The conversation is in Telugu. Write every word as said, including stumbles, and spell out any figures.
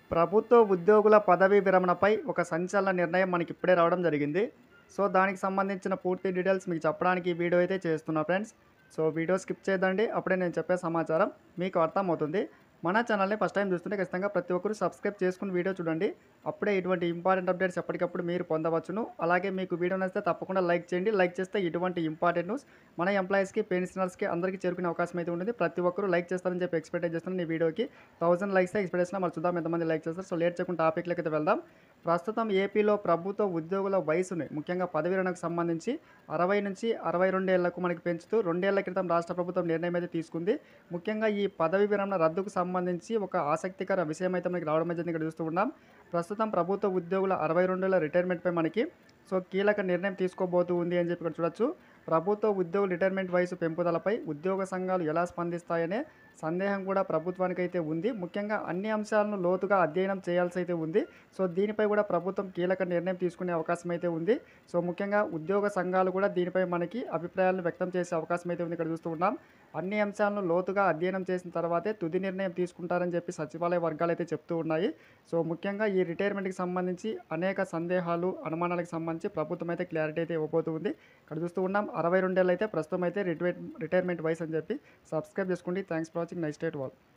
ప్రభుత్వ ఉద్యోగుల పదవీ విరమణపై ఒక సంచలన నిర్ణయం మనకిప్పుడే రావడం జరిగింది. సో, దానికి సంబంధించిన పూర్తి డీటెయిల్స్ మీకు చెప్పడానికి ఈ వీడియో అయితే చేస్తున్నా ఫ్రెండ్స్. సో, వీడియో స్కిప్ చేయొద్దండి. అప్పుడే నేను చెప్పే సమాచారం మీకు అర్థమవుతుంది. మన ఛానల్‌ని ఫస్ట్ టైమ్ చూస్తుంటే ఖచ్చితంగా ప్రతి ఒక్కరు సబ్స్క్రైబ్ చేసుకొని వీడియో చూడండి. అప్పుడే ఇటువంటి ఇంపార్టెంట్ అప్డేట్స్ ఎప్పటికప్పుడు మీరు పొందవచ్చును. అలాగే మీకు వీడియో నచ్చితే తప్పకుండా లైక్ చేయండి. లైక్ చేస్తే ఇటువంటి ఇంపార్టెంట్ న్యూస్ మన ఎంప్లాయీస్‌కి, పెన్షనర్స్‌కి అందరికీ చేరుకునే అవకాశం అయితే ఉంటుంది. ప్రతి ఒక్కరు లైక్ చేస్తారని చెప్పి ఎక్స్‌పెక్ట్ చేస్తున్నాను ఈ వీడియోకి. వెయ్యి లైక్సే ఎక్స్‌పెక్ట్ చేస్తున్నా. మరి చూద్దాం ఎంతమంది లైక్ చేస్తారు. సో, లేట్ చేయకుండా టాపిక్‌లోకి అయితే వెళ్దాం. ప్రస్తుతం ఏపీలో ప్రభుత్వ ఉద్యోగుల వయసుని ముఖ్యంగా పదవి విరమణకు సంబంధించి అరవై నుంచి అరవై రెండు ఏళ్లకు మనకి పెంచుతూ రెండు ఏళ్ల క్రితం రాష్ట్ర ప్రభుత్వం నిర్ణయం అయితే తీసుకుంది. ముఖ్యంగా ఈ పదవి విరమణ రద్దుకు సంబంధించి ఒక ఆసక్తికర విషయం అయితే మనకి రావడం అయితే ఇక్కడ చూస్తూ ఉన్నాం. ప్రస్తుతం ప్రభుత్వ ఉద్యోగుల అరవై రెండు ఏళ్ల రిటైర్మెంట్‌పై మనకి సో, కీలక నిర్ణయం తీసుకోబోతూ ఉంది అని చెప్పి ఇక్కడ చూడొచ్చు. ప్రభుత్వ ఉద్యోగుల రిటైర్మెంట్ వయసు పెంపుదలపై ఉద్యోగ సంఘాలు ఎలా స్పందిస్తాయనే సందేహం కూడా ప్రభుత్వానికైతే ఉంది. ముఖ్యంగా అన్ని అంశాలను లోతుగా అధ్యయనం చేయాల్సి అయితే ఉంది. సో, దీనిపై కూడా ప్రభుత్వం కీలక నిర్ణయం తీసుకునే అవకాశం అయితే ఉంది. సో, ముఖ్యంగా ఉద్యోగ సంఘాలు కూడా దీనిపై మనకి అభిప్రాయాలను వ్యక్తం చేసే అవకాశం అయితే ఉంది. ఇక్కడ చూస్తూ ఉన్నాం. అన్ని అంశాలను లోతుగా అధ్యయనం చేసిన తర్వాతే తుది నిర్ణయం తీసుకుంటారని చెప్పి సచివాలయ వర్గాలు అయితే చెప్తూ ఉన్నాయి. సో, ముఖ్యంగా ఈ రిటైర్మెంట్‌కి సంబంధించి అనేక సందేహాలు, అనుమానాలకు సంబంధించి ప్రభుత్వం అయితే క్లారిటీ అయితే ఇవ్వబోతూ ఉంది. ఇక్కడ చూస్తూ ఉన్నాం అరవై రెండు ఏళ్ళు అయితే ప్రస్తుతం అయితే రిటైర్ రిటైర్మెంట్ వయసు అని చెప్పి సబ్స్క్రైబ్ చేసుకోండి. Thanks for watching. Nice day to all.